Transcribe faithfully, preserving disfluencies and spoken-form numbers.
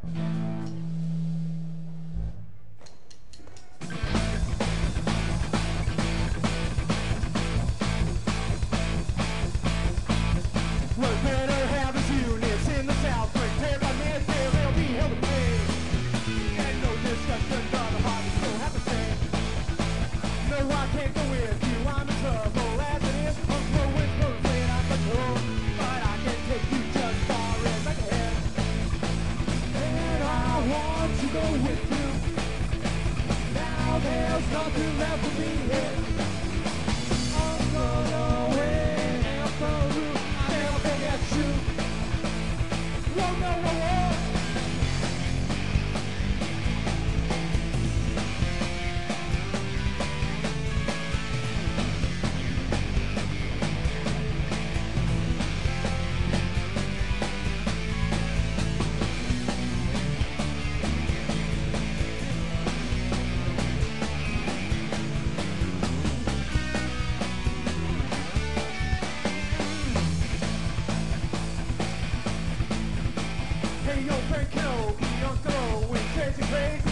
What better have his units in the south wing? Tear by man, there they'll be held to pay. And no discussion, but a party still have to say. No, I can't go with you, I'm in trouble as it is. I'm throwing clothes when I'm control, but I can take you just far as I can. And I want to go with you. Now there's nothing left for me here. I'm gonna win and through. You. Whoa, no, whoa, whoa. Hey, yo, Frank Kennel, be on throw with crazy crazy.